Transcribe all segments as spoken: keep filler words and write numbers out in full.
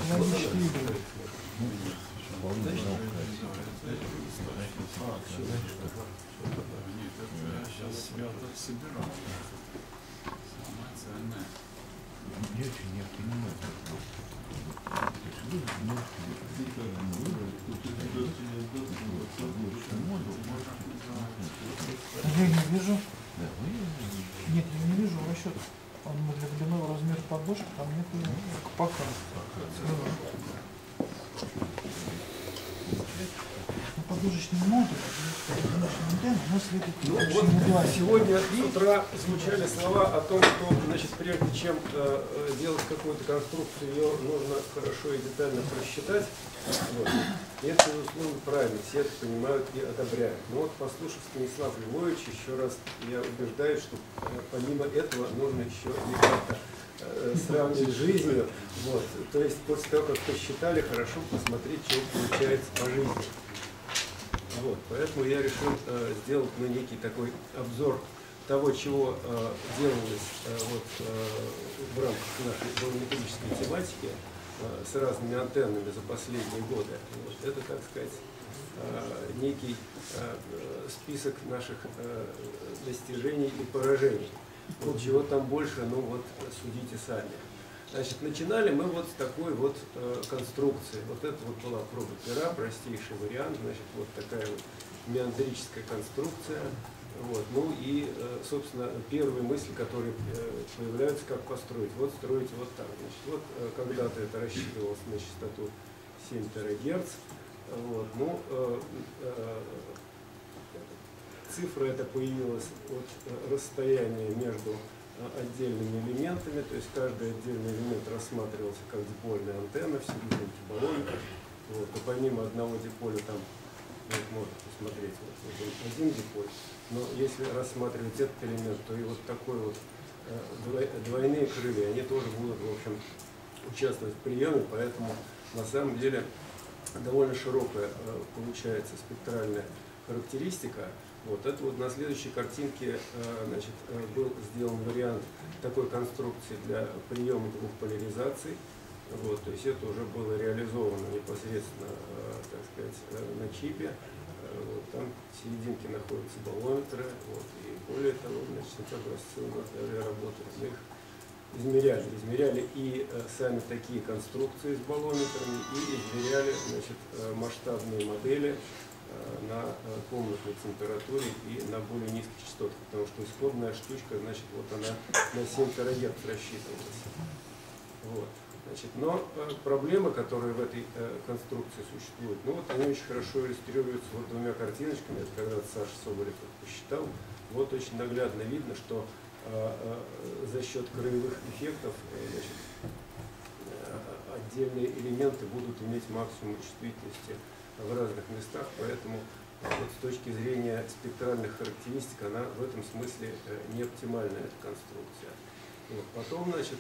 технологические игры. Сейчас себя собирал. Самое ценное. Я очень не понимаю. Я не вижу. Нет, я не вижу расчет. Он для глубинного размера подложки, там нет пока. Подложечный модуль, она светит. Ну, вот сегодня с утра звучали слова о том, что, значит, прежде чем э, делать какую-то конструкцию, ее нужно хорошо и детально просчитать. Вот. И это, безусловно, правильно, все это понимают и одобряют. Но вот, послушав Станислава Львовича, еще раз я убеждаюсь, что э, помимо этого нужно еще и как-то э, сравнивать с жизнью. Вот. То есть после того, как посчитали, хорошо посмотреть, что получается по жизни. Вот, поэтому я решил э, сделать ну, некий такой обзор того, чего э, делалось э, вот, э, в рамках нашей баллометрической тематики э, с разными антеннами за последние годы. Вот, это, так сказать, э, некий э, список наших э, достижений и поражений. Вот, чего там больше, ну вот судите сами. Значит, начинали мы вот с такой вот э, конструкции. Вот это вот была проба пера, простейший вариант, значит, вот такая вот меандрическая конструкция. Вот. Ну и, э, собственно, первые мысли, которые э, появляются, как построить. Вот строить вот так. Значит, вот э, когда-то это рассчитывалось на частоту семь терагерц. Вот. Ну, э, э, цифра эта появилась от э, расстояния между отдельными элементами, то есть каждый отдельный элемент рассматривался как дипольная антенна в серединке баллоника. Вот, и помимо одного диполя там, вот, можно посмотреть, вот, вот один диполь, но если рассматривать этот элемент, то и вот такой вот э, двойные крылья, они тоже будут, в общем, участвовать в приеме, поэтому на самом деле довольно широкая э, получается спектральная характеристика. Вот это вот на следующей картинке значит, был сделан вариант такой конструкции для приема двух поляризаций. Вот, то есть это уже было реализовано непосредственно, так сказать, на чипе. Вот, там в серединке находятся баллометры. Вот, и более того, значит, образцы у нас даже работают. Мы их измеряли. Измеряли и сами такие конструкции с баллометрами, и измеряли значит, масштабные модели на комнатной температуре и на более низких частотах, потому что исходная штучка, значит, вот она на семь терагерц рассчитывалась. Вот. Значит, но э, проблемы, которые в этой э, конструкции существуют, ну вот они очень хорошо иллюстрируются вот двумя картиночками, это когда Саша Соболев посчитал, вот очень наглядно видно, что э, э, за счет краевых эффектов э, значит, э, отдельные элементы будут иметь максимум чувствительности в разных местах, поэтому вот с точки зрения спектральных характеристик она в этом смысле не оптимальная, эта конструкция. Вот. Потом, значит,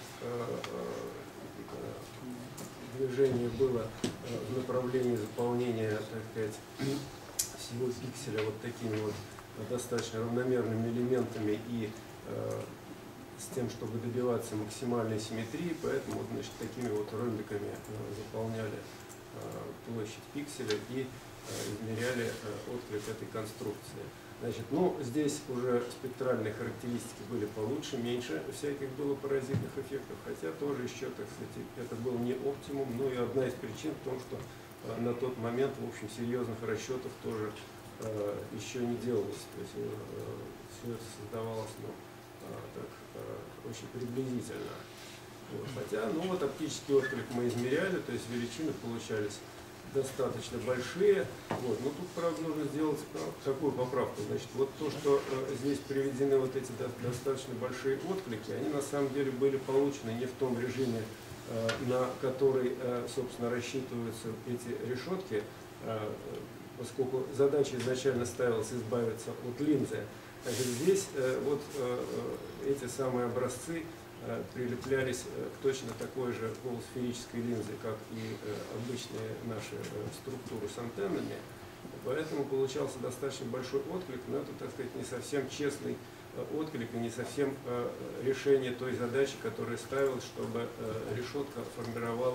движение было в направлении заполнения, так сказать, всего пикселя вот такими вот достаточно равномерными элементами и с тем, чтобы добиваться максимальной симметрии, поэтому вот, значит, такими вот ромбиками заполняли площадь пикселя и э, измеряли э, отклик этой конструкции. Значит, ну, здесь уже спектральные характеристики были получше, меньше всяких было паразитных эффектов, хотя тоже еще, так сказать, это был не оптимум, но и одна из причин в том, что э, на тот момент, в общем, серьезных расчетов тоже э, еще не делалось. То есть э, все это создавалось, ну, э, так, э, очень приблизительно. Вот. Хотя, ну вот оптический отклик мы измеряли, то есть величины получались достаточно большие. Вот. Но тут, правда, нужно сделать такую поправку. Значит, вот то, что э, здесь приведены вот эти до, достаточно большие отклики, они на самом деле были получены не в том режиме, э, на который, э, собственно, рассчитываются эти решетки, э, поскольку задача изначально ставилась избавиться от линзы. Значит, здесь э, вот э, эти самые образцы прилеплялись к точно такой же полусферической линзе, как и обычные наши структуры с антеннами. Поэтому получался достаточно большой отклик, но это, так сказать, не совсем честный отклик и не совсем решение той задачи, которая ставилась, чтобы решетка формировала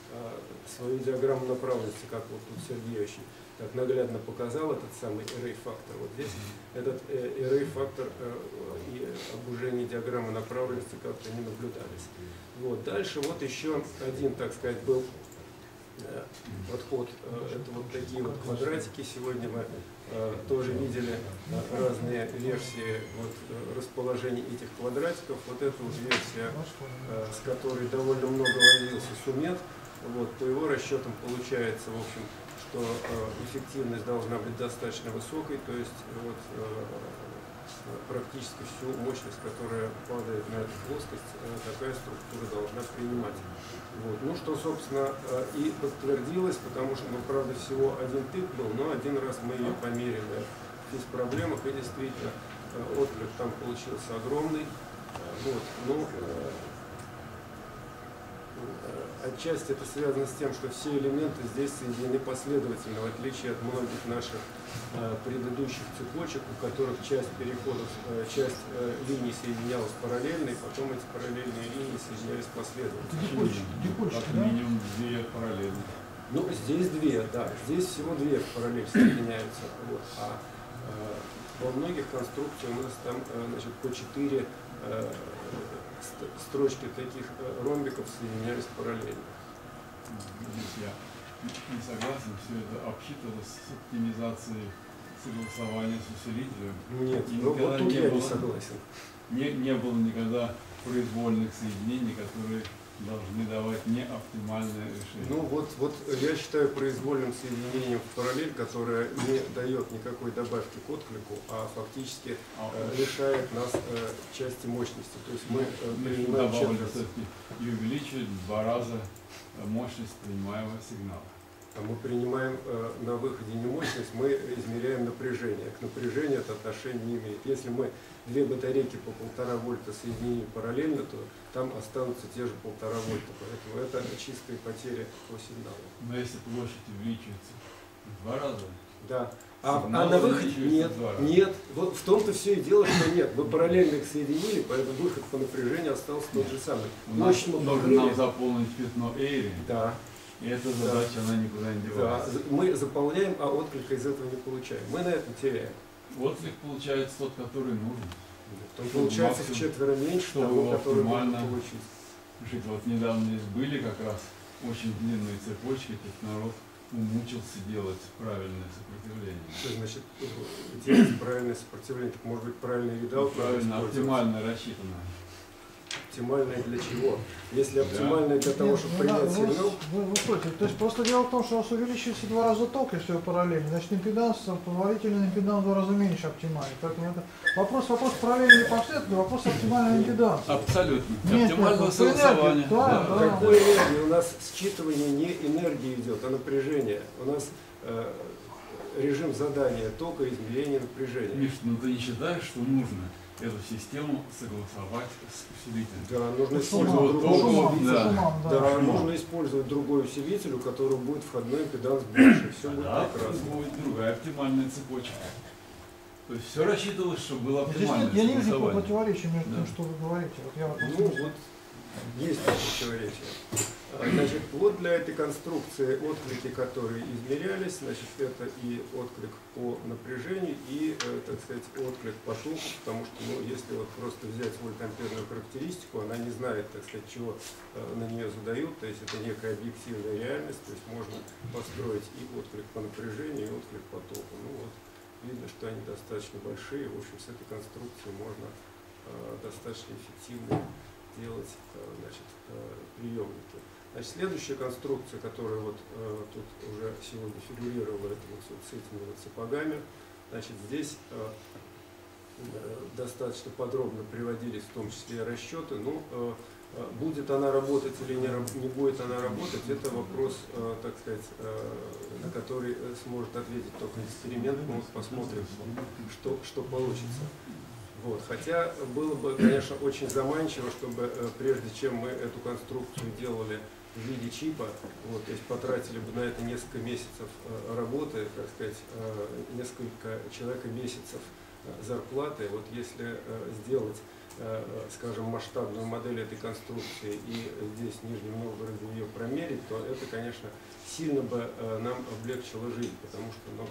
свою диаграмму направленности, как вот тут Сергей очень так наглядно показал этот самый array-фактор. Вот здесь этот array-фактор и обужение диаграммы направленности как-то не наблюдались. Вот. Дальше вот еще один, так сказать, был подход. Это вот такие вот квадратики. Сегодня мы тоже видели разные версии вот, расположения этих квадратиков. Вот эта вот версия, с которой довольно много возился Сумет. Вот, по его расчетам получается, в общем, что эффективность должна быть достаточно высокой, то есть вот, практически всю мощность, которая падает на эту плоскость, такая структура должна принимать. Вот. Ну, что, собственно, и подтвердилось, потому что, ну, правда, всего один тык был, но один раз мы ее померили в физпроблемах, и действительно отклик там получился огромный. Вот. Ну, отчасти это связано с тем, что все элементы здесь соединены последовательно, в отличие от многих наших э, предыдущих цепочек, у которых часть переходов, э, часть э, линий соединялась параллельно, и потом эти параллельные линии соединялись последовательно. Как минимум две параллельно. Ну, здесь две, да, здесь всего две параллели соединяются. Вот. А э, во многих конструкциях у нас там э, значит, по четыре э, строчки таких ромбиков соединялись параллельно. Здесь я не согласен, все это обсчитывалось с оптимизацией согласования с усилителем. Нет, и ну вот тут не я было, не согласен. Не, не было никогда произвольных соединений, которые должны давать неоптимальное решение. Ну вот, вот я считаю произвольным соединением в параллель, которое не дает никакой добавки к отклику, а фактически а, э, лишает нас э, части мощности. То есть мы э, принимаем четверть. И увеличивает в два раза мощность принимаемого сигнала. А мы принимаем э, на выходе не мощность, мы измеряем напряжение. К напряжению это отношение не имеет. Если мы две батарейки по полтора вольта соединим параллельно, то там останутся те же полтора вольта. Поэтому это чистые потери по сигналу. Но если площадь увеличивается в два раза, да. А, а на выходе нет, нет. Вот в том-то все и дело, что нет. Мы параллельно их соединили, поэтому выход по напряжению остался тот же самый. Мощь мы покрыли. Нам заполнить пятно Эйри. Да. И эта задача, да, она никуда не девается. Да. Мы заполняем, а отклика из этого не получаем. Мы на этом теряем. Отклик получается тот, который нужен. Он получается в четверо меньше того, который можно получить. Слушайте, вот недавно здесь были как раз очень длинные цепочки, тут народ умучился делать правильное сопротивление. Что значит делать правильное сопротивление? Так может быть правильный редал? Правильно, оптимально рассчитано. Оптимальное для чего? Если оптимальное для того, Нет, чтобы вы, принять вы, сигнал... Вы, вы против. То есть просто дело в том, что у вас увеличивается два раза ток, если вы параллельно. Значит, импеданс, позволительный импеданс в два раза меньше оптимальный. Поэтому это вопрос, вопрос параллельно или последовательный, вопрос оптимального импеданса. Абсолютно. Нет, оптимального нет, согласования. Да, да. да. Какой энергии? У нас считывание не энергии идет, а напряжение. У нас э, режим задания тока, измерения напряжения. Миш, ну ты не считаешь, что нужно эту систему согласовать с усилителем? Да, нужно По использовать шумам, другой по шумам, усилитель. по да. шумам, да. Да, нужно использовать другой усилитель, у которого будет входной импеданс больше. Все будет Да, прекрасно. будет другая оптимальная цепочка. То есть все рассчитывалось, что было Здесь оптимальное нет, я не вижу никакого согласование. противоречия между Да. тем, что вы говорите. Вот я вот Ну вот, есть противоречие. Значит, вот для этой конструкции отклики, которые измерялись, значит, это и отклик по напряжению, и, э, так сказать, отклик по току, потому что, ну, если вот просто взять вольтамперную характеристику, она не знает, так сказать, чего э, на нее задают, то есть это некая объективная реальность, то есть можно построить и отклик по напряжению, и отклик по току. Ну вот, видно, что они достаточно большие, в общем, с этой конструкцией можно э, достаточно эффективно делать э, значит, э, приемники. Значит, следующая конструкция, которая вот э, тут уже сегодня фигурировала, это вот с этими вот сапогами. Значит, здесь э, э, достаточно подробно приводились в том числе и расчеты. Ну, э, э, будет она работать или не, не будет она работать, это вопрос, э, так сказать, э, на который сможет ответить только эксперимент. Мы посмотрим, что, что получится. Вот. Хотя было бы, конечно, очень заманчиво, чтобы э, прежде чем мы эту конструкцию делали в виде чипа, вот, то есть потратили бы на это несколько месяцев э, работы, так сказать, э, несколько человека месяцев э, зарплаты. Вот если э, сделать скажем, масштабную модель этой конструкции и здесь, в Нижнем Новгороде, ее промерить, то это, конечно, сильно бы нам облегчило жизнь, потому что, ну,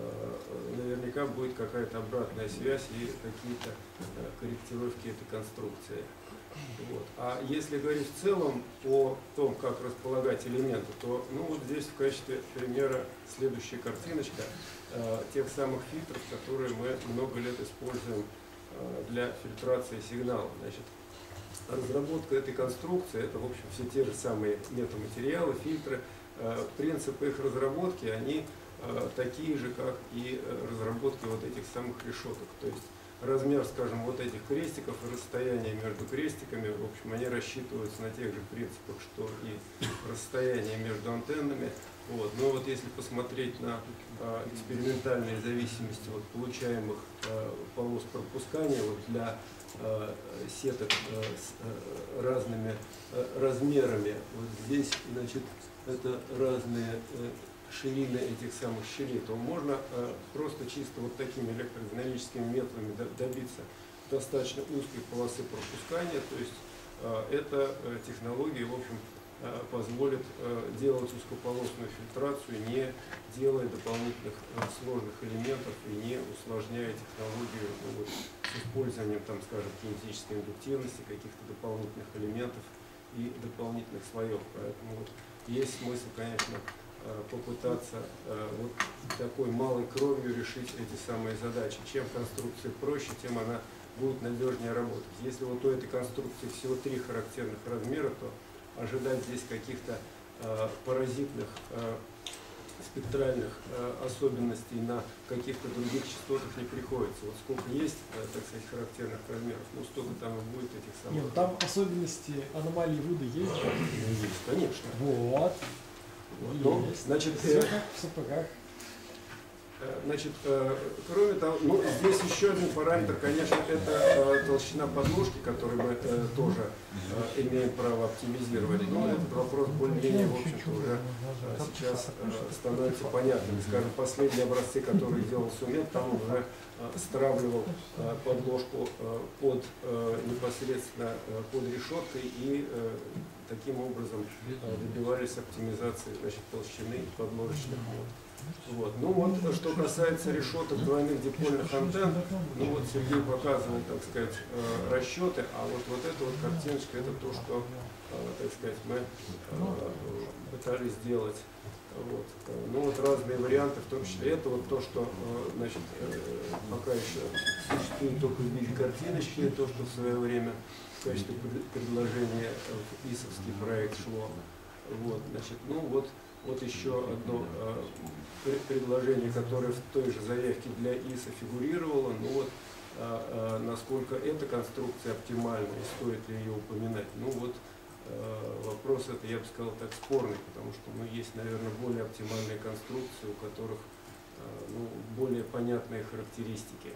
наверняка будет какая-то обратная связь и какие-то корректировки этой конструкции. Вот. А если говорить в целом о том, как располагать элементы, то, ну, вот здесь в качестве примера следующая картиночка э, тех самых фильтров, которые мы много лет используем э, для фильтрации сигнала. Значит, разработка этой конструкции — это, в общем, все те же самые метаматериалы, фильтры. Э, принципы их разработки, они э, такие же, как и разработки вот этих самых решеток. То есть размер, скажем, вот этих крестиков и расстояние между крестиками, в общем, они рассчитываются на тех же принципах, что и расстояние между антеннами. Вот. Но вот если посмотреть на а, экспериментальные зависимости вот, получаемых а, полос пропускания вот, для а, сеток а, с а, разными а, размерами, вот здесь, значит, это разные а, ширины этих самых щелей, то можно э, просто чисто вот такими электродинамическими методами добиться достаточно узкой полосы пропускания. То есть э, эта э, технология, в общем, э, позволит э, делать узкополосную фильтрацию, не делая дополнительных э, сложных элементов и не усложняя технологию, ну, вот, с использованием, там, скажем, кинетической индуктивности, каких-то дополнительных элементов и дополнительных слоев. Поэтому вот, есть смысл, конечно, попытаться э, вот такой малой кровью решить эти самые задачи. Чем конструкция проще, тем она будет надежнее работать. Если вот у этой конструкции всего три характерных размера, то ожидать здесь каких-то э, паразитных э, спектральных э, особенностей на каких-то других частотах не приходится. Вот сколько есть, э, так сказать, характерных размеров, ну столько там и будет этих самых. Нет, там особенности аномалии Вуда есть? Ну, есть, конечно. Вот. Ну, значит, все э, как в сапогах. Значит, э, кроме того, ну, здесь еще один параметр, конечно, это э, толщина подложки, которую мы э, тоже э, имеем право оптимизировать. Но этот вопрос более-менее, в общем-то, уже э, сейчас э, становится понятным. Скажем, последние образцы, которые делал Сумет, там уже э, стравливал э, подложку э, под э, непосредственно э, под решеткой и э, таким образом э, добивались оптимизации, значит, толщины подложечных вод. Вот. Ну вот, что касается решеток двойных дипольных антенн, ну вот Сергей показывал, так сказать, э, расчеты, а вот, вот эта вот картиночка, это то, что, э, так сказать, мы э, пытались сделать. Вот. Ну вот разные варианты, в том числе это вот то, что, э, значит, э, пока еще существует только в виде картиночки, то, что в свое время в качестве предложения в ИСовский проект шло. Вот, значит, ну вот. Вот еще одно э, предложение, которое в той же заявке для ИСа фигурировало. Ну вот, э, э, насколько эта конструкция оптимальна и стоит ли ее упоминать. Ну вот, э, вопрос это, я бы сказал, так спорный, потому что, ну, есть, наверное, более оптимальные конструкции, у которых э, ну, более понятные характеристики.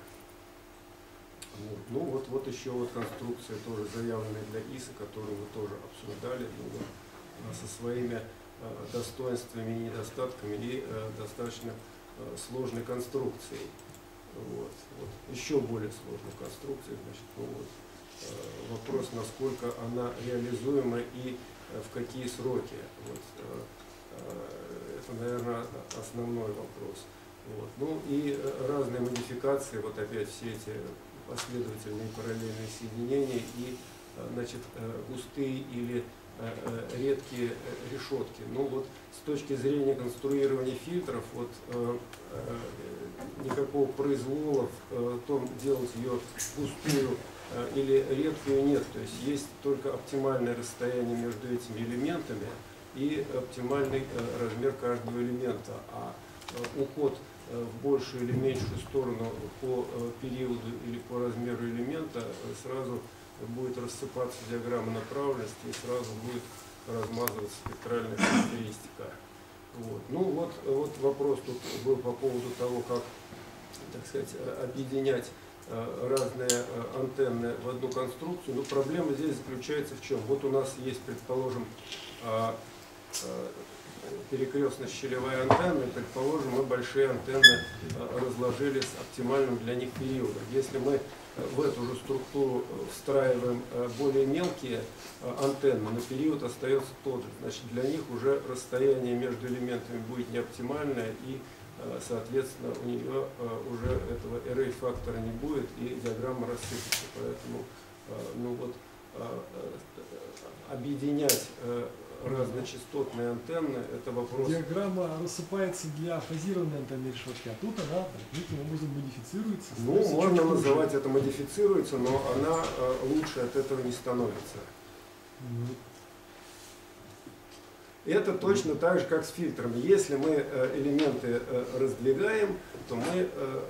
Вот. Ну вот, вот еще вот конструкция, тоже заявленная для ИСа, которую мы тоже обсуждали, ну, вот, со своими достоинствами и недостатками и э, достаточно э, сложной конструкцией. Вот. Вот. Еще более сложной конструкцией, значит, ну, вот, э, вопрос, насколько она реализуема и э, в какие сроки. Вот, э, э, это, наверное, основной вопрос. Вот. Ну и э, разные модификации, вот опять все эти последовательные параллельные соединения и э, значит, э, густые или редкие решетки. Ну вот с точки зрения конструирования фильтров, вот э, э, никакого произвола в э, том, делать ее густую э, или редкую нет. То есть есть только оптимальное расстояние между этими элементами и оптимальный э, размер каждого элемента. А э, уход э, в большую или меньшую сторону по э, периоду или по размеру элемента э, сразу будет рассыпаться диаграмма направленности и сразу будет размазываться спектральная характеристика. Вот. Ну вот, вот вопрос тут был по поводу того, как, так сказать, объединять э, разные э, антенны в одну конструкцию. Но проблема здесь заключается в чем? Вот у нас есть, предположим, э, э, перекрестно-щелевая антенна, и, предположим, мы большие антенны э, разложили с оптимальным для них периодом. Если мы в эту же структуру встраиваем более мелкие антенны, но период остается тот же. Значит, для них уже расстояние между элементами будет не оптимальное, и, соответственно, у нее уже этого array-фактора не будет, и диаграмма рассыпется. Поэтому ну вот, объединять разночастотные антенны — это вопрос. Диаграмма рассыпается для фазированной антенной решетки, а тут она неким образом модифицируется. Ну, можно называть это модифицируется, но она лучше от этого не становится. Это точно так же, как с фильтрами. Если мы элементы раздвигаем, то мы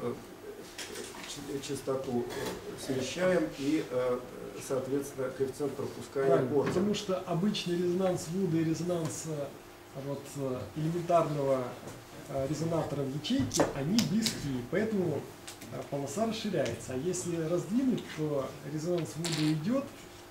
частоту смещаем и, соответственно, коэффициент пропускания порта. Потому что обычный резонанс Вуда и резонанс вот, элементарного резонатора в ячейке, они близки, поэтому полоса расширяется. А если раздвинуть, то резонанс Вуда идет,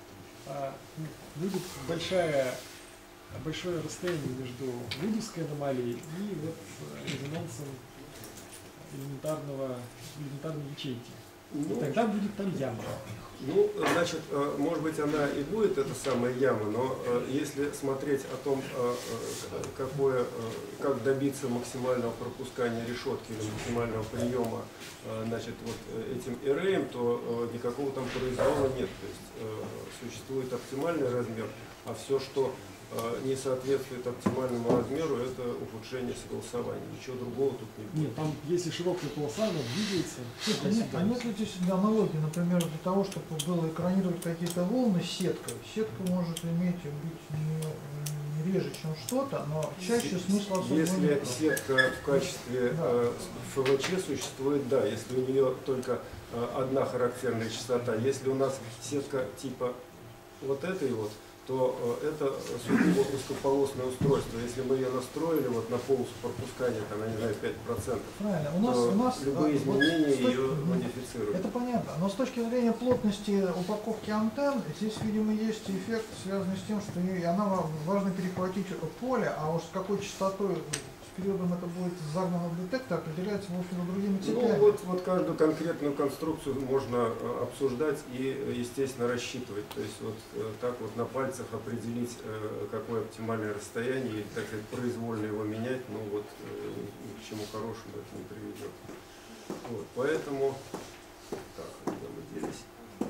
будет большая, большое расстояние между вудовской аномалией и вот резонансом элементарного, элементарной ячейки. Ну, и тогда будет там яма. Ну, значит, может быть, она и будет, эта самая яма, но если смотреть о том, какое, как добиться максимального пропускания решетки или максимального приема, значит, вот этим эрэем, то никакого там произвола нет. То есть существует оптимальный размер, а все, что не соответствует оптимальному размеру, это ухудшение согласования. Ничего другого тут не будет. Нет, там, если широкая полоса, она двигается. А нет, а нет ли здесь аналогии, например, для того, чтобы было экранировать какие-то волны сеткой? Сетка может иметь быть не, не реже, чем что-то, но чаще смысл особого Если нет. сетка в качестве Да. э, эф вэ че существует, да, если у нее только э, одна характерная частота. Если у нас сетка типа вот этой вот, то э, это сугубо узкополосное устройство. Если мы ее настроили вот на полосу пропускания, там, я не знаю, пять процентов, Правильно. У нас, то у нас любые а, вот изменения с точки- ее ну, модифицируют. Это понятно. Но с точки зрения плотности упаковки антенн, здесь, видимо, есть эффект, связанный с тем, что и она ва- важно перехватить поле, а уж с какой частотой, с периодом это будет загнано в детектор, определяется, в общем, другими цепями. Ну вот, вот каждую конкретную конструкцию можно э, обсуждать и, э, естественно, рассчитывать. То есть вот э, так вот на пальцах определить, э, какое оптимальное расстояние, и, так сказать, произвольно его менять, ну вот э, ни к чему хорошему это не приведет. Вот, поэтому, так, куда мы делись?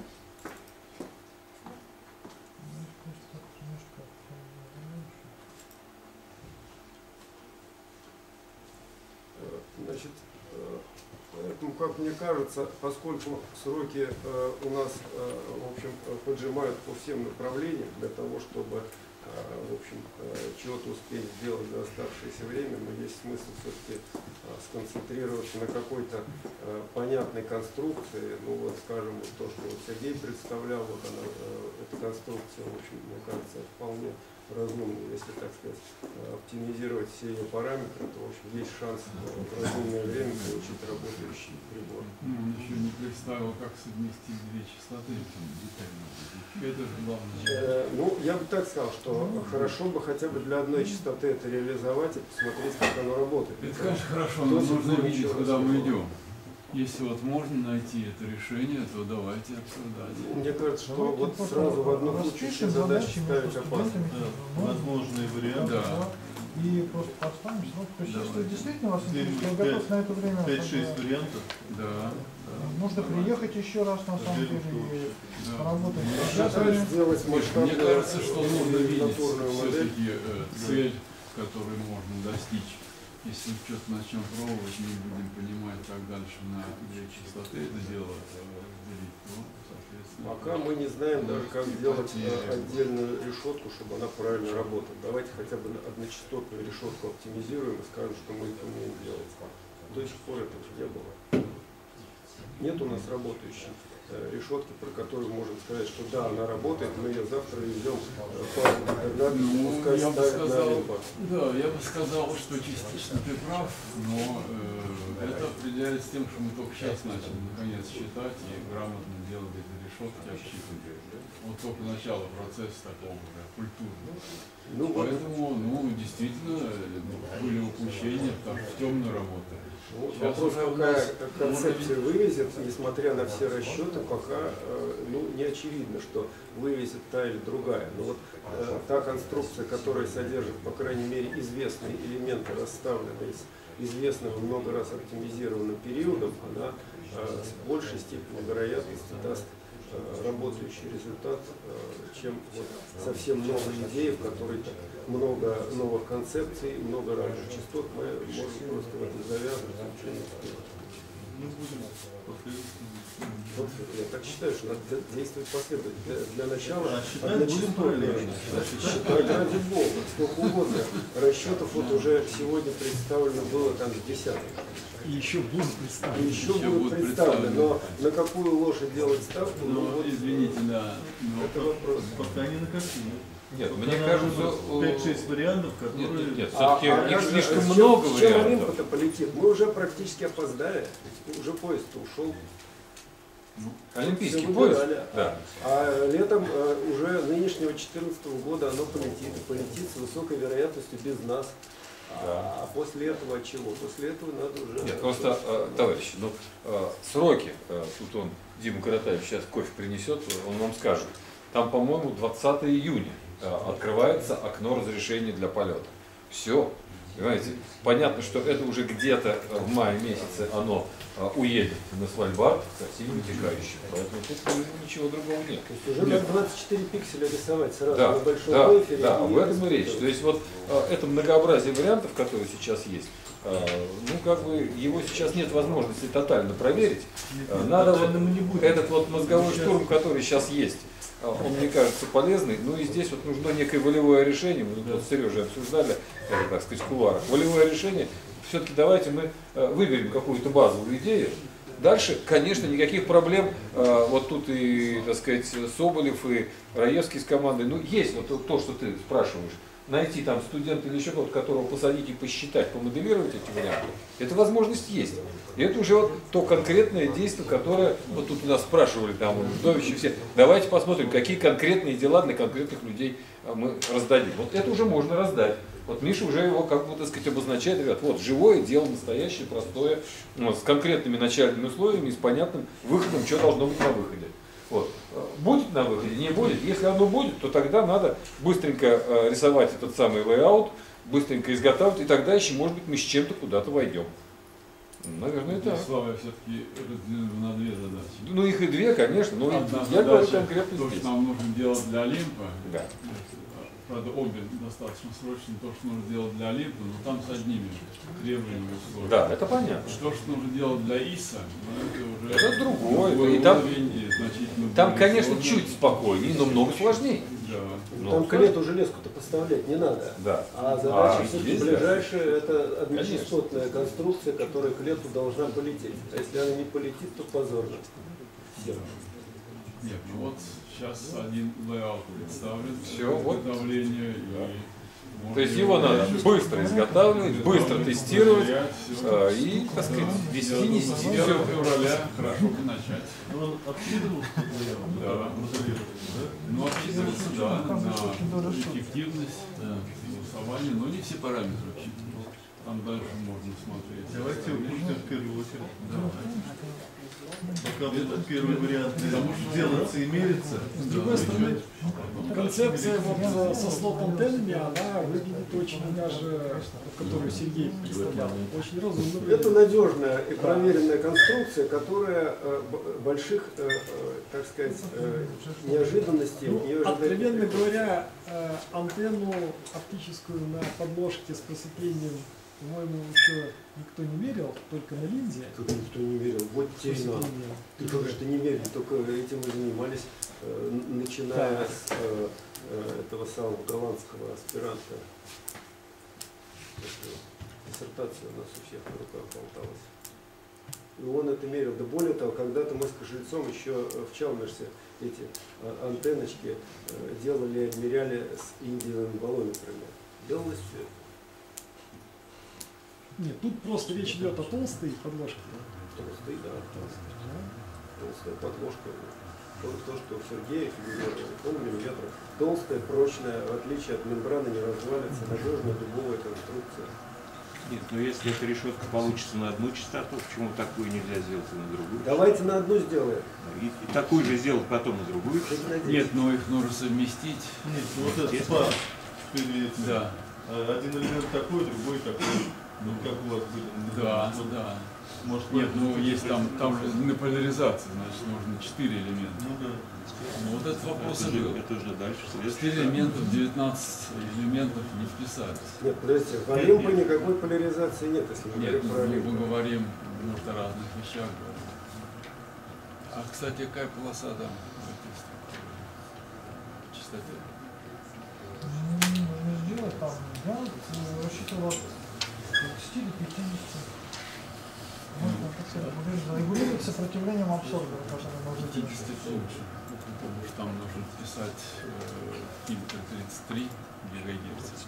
Значит, поэтому, как мне кажется, поскольку сроки э, у нас, э, в общем, поджимают по всем направлениям для того, чтобы, э, в общем, э, чего-то успеть сделать за оставшееся время, но есть смысл все-таки э, сконцентрироваться на какой-то э, понятной конструкции. Ну вот, скажем, вот то, что вот Сергей представлял, вот она, э, эта конструкция, в общем, мне кажется, вполне разумно, если, так сказать, оптимизировать все ее параметры, то, в общем, есть шанс в разумное время получить работающий прибор. Ну, он еще не представил, как совместить две частоты. Это же главное. Э, ну, я бы так сказал, что хорошо бы хотя бы для одной частоты это реализовать и посмотреть, как оно работает. Это, конечно, хорошо, До но сих нужно пор видеть, ничего куда мы особого. идем. Если вот можно найти это решение, то давайте обсуждать. Мне кажется, что Давайте вот просто сразу в одну кучу распишем все задачи задачи ставить между опасно. студентами, Да, ну, возможные варианты. Да. И просто подставим срок. То есть, если Давайте. действительно вас интересует, Где-нибудь я готов пять- на это время. пять-шесть как бы, вариантов. Да, Можно приехать еще раз, на самом деле, и да. поработать. Мне Сейчас Надо они- сделать Мне масштабную кажется, что нужно видеть натурную модель. все-таки э, цель, которую можно достичь. Если что-то начнем пробовать, не будем понимать, как дальше на две частоты это дело э, разделить, то, соответственно... Пока мы не знаем даже, как сделать э, отдельную решетку, чтобы она правильно работала. Давайте хотя бы одночастотную решетку оптимизируем и скажем, что мы это умеем делать. До сих пор этого не было. Нет у нас работающей э, решетки, про которую можем сказать, что да, она работает, мы ее завтра везем э, по Ну, пускай я бы ставят на сказал, лимбо. да, я бы сказал, что частично ты прав, но э, это определяется тем, что мы только сейчас начали наконец считать и грамотно делать эти решетки, обсчитывать. Вот только начало процесса такого уже культурного. Ну, вот, Поэтому, ну, действительно, были упущения, потому что темно работали. вот Сейчас вопрос, уже у какая нас концепция уровень- вывезет, несмотря на все расчеты, это пока э, ну, не очевидно, что вывесит та или другая. Но вот э, та конструкция, которая содержит, по крайней мере, известные элементы, расставленные с известным и много раз оптимизированным периодом, она э, с большей степенью вероятности даст э, работающий результат, э, чем вот совсем новые идеи, в которой много новых концепций, много разных частот, мы можем просто в этом завязывать. Вот, я так считаю, что надо действовать последовательно. Для, для начала одночастотные, считать ради бога, сколько угодно. Расчетов вот уже сегодня представлено было там с десяток. И еще будут И представлены. еще, Еще будут будут представлены. представлены. Но на какую лошадь делать ставку, ну, Ну, вот, извините, да. но это вопрос. Пока не на картине. Нет, Пока мне нам кажется, нужно пять-шесть вариантов, которые... нет, нет, нет, А- все-таки а их как- слишком с чем- много с чем вариантов. Олимп-то полетит? Мы уже практически опоздали. Уже поезд-то ушел. Олимпийский Все поезд, выбирали. да. А летом э, уже нынешнего две тысячи четырнадцатого года оно полетит. И полетит с высокой вероятностью без нас. А, а после этого от чего? После этого надо уже... Нет, просто, э, товарищи, ну, э, сроки, э, тут он, Дима Каратаев сейчас кофе принесет, он вам скажет. Там, по-моему, двадцатого июня э, открывается окно разрешения для полета. Все, понимаете, понятно, что это уже где-то в мае месяце оно э, уедет на Свальбард со всеми вытекающими, поэтому тут э, ничего другого нет. То есть уже надо двадцать четыре пикселя рисовать сразу Да, на большом да, вейфере. да, и об этом и речь. испытывать. То есть вот э, это многообразие вариантов, которые сейчас есть, э, ну как бы его сейчас нет возможности тотально проверить. Э, Надо вот Тотально мы не будем. этот вот мозговой штурм, который сейчас есть, э, он мне кажется полезный. Ну и здесь вот нужно некое волевое решение. Мы тут с Сережей обсуждали, это, так сказать, в кулуарах. Волевое решение. Все-таки давайте мы э, выберем какую-то базовую идею. Дальше, конечно, никаких проблем. Э, вот тут и, так сказать, Соболев, и Раевский с командой. Ну, есть вот то, что ты спрашиваешь. Найти там студента или еще кого-то, которого посадить и посчитать, помоделировать эти варианты. Эта возможность есть. И это уже вот то конкретное действие, которое, вот тут у нас спрашивали, там, Ждовичи все, давайте посмотрим, какие конкретные дела для конкретных людей мы раздадим. Вот это уже можно раздать. Вот Миша уже его, как бы, так сказать, обозначает, говорят, вот, живое дело, настоящее, простое, вот, с конкретными начальными условиями, с понятным выходом, что должно быть на выходе. Вот. Будет на выходе, не будет. Если оно будет, то тогда надо быстренько э, рисовать этот самый лейаут, быстренько изготавливать, и тогда еще, может быть, мы с чем-то куда-то войдем. Наверное, это. Слава, я все-таки разделил на две задачи. Ну, их и две, конечно, но Одна я говорю задача, конкретно то, здесь. что нам нужно делать для Олимпа. Да. Правда, обе достаточно срочно, то, что нужно делать для Олимпа, но там с одними требованиями условиями. Да, это понятно. То, что нужно делать для ИСа, ну, это уже Это другое. другой И там, уровень, и значительно там, более конечно, сложно. чуть спокойнее, но много сложнее. Да. Ну, Там к лету железку-то поставлять не надо. Да. А задача А, все-таки есть, да. ближайшая, это одночастотная конструкция, которая к лету должна полететь. А если она не полетит, то позорно. Все. Нет, ну вот сейчас один лейаут представлен Всё, к вот. изготовлению, Да. и можно То есть его надо дальше быстро изготавливать, быстро тестировать проверять, всё. а, и, так сказать, вести, нести С все. первого февраля хорошо бы начать. Он обследовал, Да. Ну, обсчитывается, да, на эффективность, Да. голосование, но не все параметры учитываются. Там дальше можно смотреть. Давайте упустим в первую очередь. Давайте. Пока вот первый вариант Потому что- делается и мерится. С другой стороны, концепция вот э, со слот-антеннами, она выглядит очень даже, которую Сергей представлял, очень разумно. Это выглядит. надежная и проверенная конструкция, которая э, б- больших, э, э, так сказать, э, неожиданностей Ну, не ожидает. откровенно говоря, э, антенну оптическую на подложке с просветлением, по-моему, еще никто не мерил, только на линзе. Тут никто не верил. Вот С терно. просветлением. Ты как же не верили, только этим мы занимались, э, н- начиная Да. с э, э, этого самого голландского аспиранта. Это диссертация у нас у всех на руках болталась. И он это мерил. Да более того, когда-то мы с Кожельцом еще э, в Чалмерсе эти э, антенночки э, делали, меряли с индиевыми баллометрами. Делалось все это. Нет, тут просто речь идет о толстой подложке. Толстый, да, толстая подложка. То, то, что в Сергее фигурировало, полмиллиметра. Толстая, прочная, в отличие от мембраны, не развалится, надежная дубовая конструкция. Нет, но если эта решетка получится на одну частоту, почему такую нельзя сделать и на другую? Давайте на одну сделаем. И, и такую же сделать потом на другую. Нет, но их нужно совместить. Нет, ну вот это спа. Теперь это, Да, а, один элемент такой, другой такой. Ну как у вас были? да, Вот, да. Может, Нет, ну поэтому есть там, это- там же на поляризации, значит, нужно четыре элемента. Ну да. Ну, вот этот вопрос это, и же, был. это уже дальше. четыре элементов, девятнадцать элементов не вписались. Нет, подождите, в Олимпе никакой поляризации нет, если мы Нет, говорим про мы, Олимп. мы говорим, может, о разных вещах говорим. А, кстати, какая полоса там в этой структуре? Частоте? М, Нужно сделать там, я э, рассчитывал от тридцати до пятидесяти. Можно, как сказать, регулировать сопротивлением абсорбера, который может быть. пятьдесят лучше, потому что там нужно писать э, фильтр тридцать три гигагерца.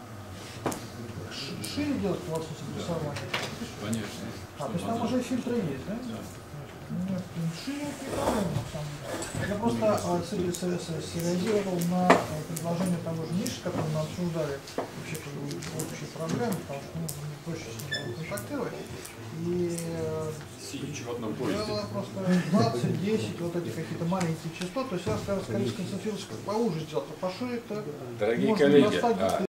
Ш- Шире делать полосу согласования. Конечно. А, то есть чтобы там она- уже фильтры есть, да? Да. Нет, шире это не проблема, на самом деле. Я просто а, с- с- с- среагировал на а, предложение того же Миши, которое мы обсуждали, вообще как бы общие проблемы, потому что ну, мне проще с ним контактировать. И э, дело просто двадцать, десять, вот эти какие-то маленькие частоты. То есть я, скажу, скорее сконцентрировался, как поуже сделать, а пошире-то Дорогие можно коллеги, достать а,